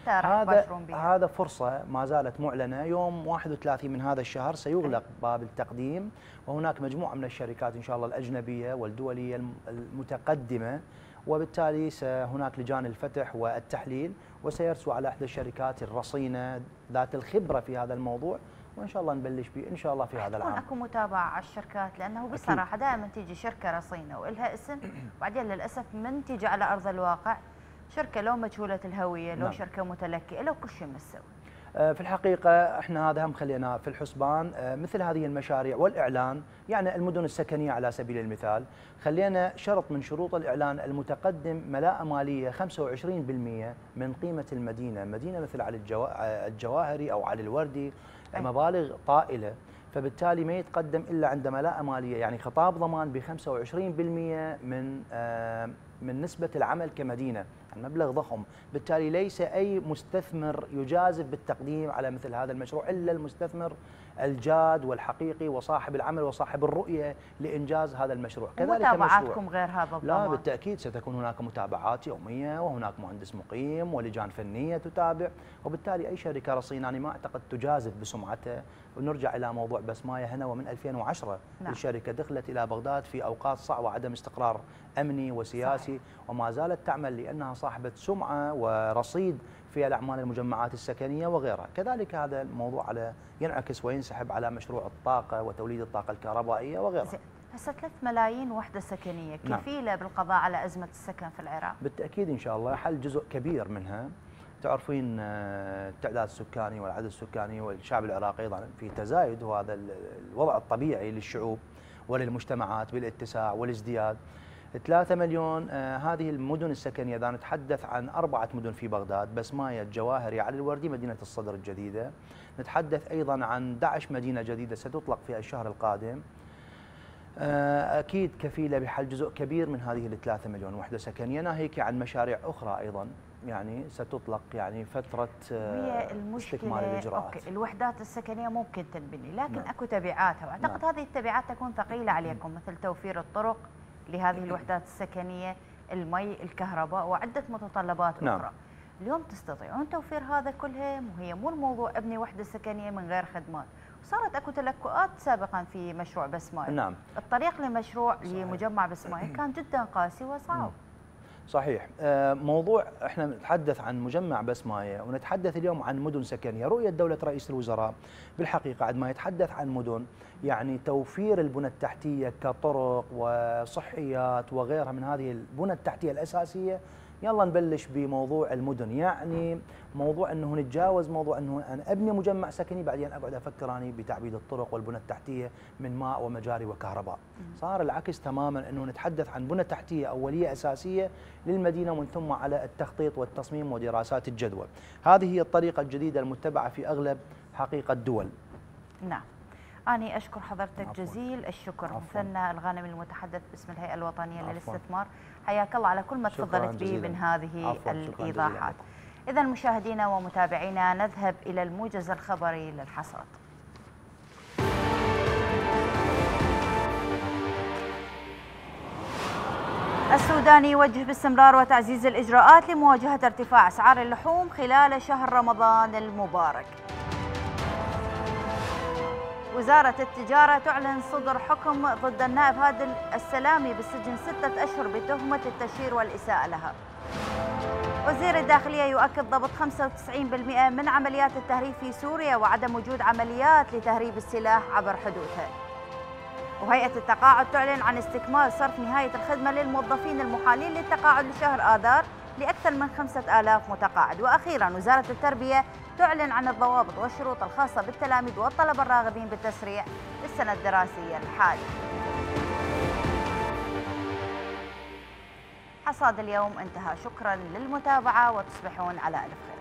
هذا فرصة ما زالت معلنة. يوم 31 من هذا الشهر سيغلق باب التقديم، وهناك مجموعة من الشركات إن شاء الله الأجنبية والدولية المتقدمة، وبالتالي هناك لجان الفتح والتحليل، وسيرسوا على إحدى الشركات الرصينة ذات الخبرة في هذا الموضوع، وإن شاء الله نبلش به إن شاء الله في هذا العام. اكو متابعة على الشركات، لأنه بصراحة دائما تيجي شركة رصينة وإلها اسم، وبعدين للأسف من تيجي على أرض الواقع شركة لو مجهولة الهوية، لو شركة متلكئة، لو كل شيء مسوي. في الحقيقة احنا هذا هم خلينا في الحسبان. مثل هذه المشاريع والإعلان، يعني المدن السكنية على سبيل المثال، خلينا شرط من شروط الإعلان المتقدم ملاءة مالية 25% من قيمة المدينة. مدينة مثل علي الجواهري أو علي الوردي مبالغ طائلة، فبالتالي ما يتقدم إلا عند ملاءة مالية، يعني خطاب ضمان ب 25% من نسبة العمل كمدينة، المبلغ ضخم. بالتالي ليس أي مستثمر يجازف بالتقديم على مثل هذا المشروع إلا المستثمر الجاد والحقيقي وصاحب العمل وصاحب الرؤية لإنجاز هذا المشروع. كذلك متابعاتكم غير هذا الضمان؟ لا بالتأكيد ستكون هناك متابعات يومية، وهناك مهندس مقيم ولجان فنية تتابع، وبالتالي أي شركة رصينة ما أعتقد تجازف بسمعتها. ونرجع إلى موضوع بسماية هنوى من 2010 الشركة دخلت إلى بغداد في أوقات صعبة وعدم استقرار أمني وسياسي، وما زالت تعمل لأنها صاحبة سمعة ورصيد في الأعمال المجمعات السكنية وغيرها. كذلك هذا الموضوع ينعكس وينسحب على مشروع الطاقة وتوليد الطاقة الكهربائية وغيرها. هسه 3 ملايين وحدة سكنية كفيلة بالقضاء على أزمة السكن في العراق؟ بالتأكيد إن شاء الله، حل جزء كبير منها. تعرفين التعداد السكاني والعدد السكاني والشعب العراقي أيضا في تزايد، وهذا الوضع الطبيعي للشعوب وللمجتمعات بالاتساع والازدياد. 3 مليون هذه المدن السكنية، إذا نتحدث عن 4 مدن في بغداد: بسماية، الجواهري، علي الوردي، مدينة الصدر الجديدة. نتحدث أيضا عن 11 مدينة جديدة ستطلق في الشهر القادم. أكيد كفيلة بحل جزء كبير من هذه 3 مليون وحدة سكنية، ناهيك عن مشاريع أخرى أيضا يعني ستطلق يعني فترة استكمال الإجراءات. أوكي، الوحدات السكنية ممكن تنبني، لكن أكو تبعاتها، وأعتقد هذه التبعات تكون ثقيلة عليكم، مثل توفير الطرق لهذه الوحدات السكنية، المي، الكهرباء، وعدة متطلبات أخرى. اليوم تستطيعون توفير هذا كله، وهي مو الموضوع ابني وحدة سكنية من غير خدمات. وصارت اكو تلكؤات سابقا في مشروع بسماية. نعم. الطريق لمشروع لمجمع بسماية كان جدا قاسي وصعب. صحيح. موضوع احنا نتحدث عن مجمع بسماية ونتحدث اليوم عن مدن سكنية. رؤية دولة رئيس الوزراء بالحقيقة عندما يتحدث عن مدن يعني توفير البنى التحتية كطرق وصحيات وغيرها من هذه البنى التحتية الأساسية. يلا نبلش بموضوع المدن، يعني موضوع انه نتجاوز موضوع انه انا ابني مجمع سكني بعدين اقعد افكر اني بتعبيد الطرق والبنى التحتيه من ماء ومجاري وكهرباء. صار العكس تماما، انه نتحدث عن بنى تحتيه اوليه اساسيه للمدينه ومن ثم على التخطيط والتصميم ودراسات الجدوى. هذه هي الطريقه الجديده المتبعه في اغلب حقيقه الدول. نعم. أنا أشكر حضرتك جزيل الشكر. مثلنا الغانمي المتحدث باسم الهيئة الوطنية للاستثمار، حياك الله على كل ما تفضلت به من هذه الإيضاحات. إذا مشاهدينا ومتابعينا نذهب إلى الموجز الخبري للحصاد. السوداني يوجه باستمرار وتعزيز الإجراءات لمواجهة ارتفاع أسعار اللحوم خلال شهر رمضان المبارك. وزارة التجارة تعلن صدر حكم ضد النائب هادي السلامي بالسجن 6 أشهر بتهمة التشهير والإساءة لها. وزير الداخلية يؤكد ضبط 95% من عمليات التهريب في سوريا وعدم وجود عمليات لتهريب السلاح عبر حدودها. وهيئة التقاعد تعلن عن استكمال صرف نهاية الخدمة للموظفين المحالين للتقاعد لشهر آذار لأكثر من 5000 متقاعد. وأخيرا وزارة التربية تعلن عن الضوابط والشروط الخاصة بالتلاميذ والطلبة الراغبين بالتسريع للسنة الدراسية الحالية. حصاد اليوم انتهى، شكرا للمتابعة وتصبحون على ألف خير.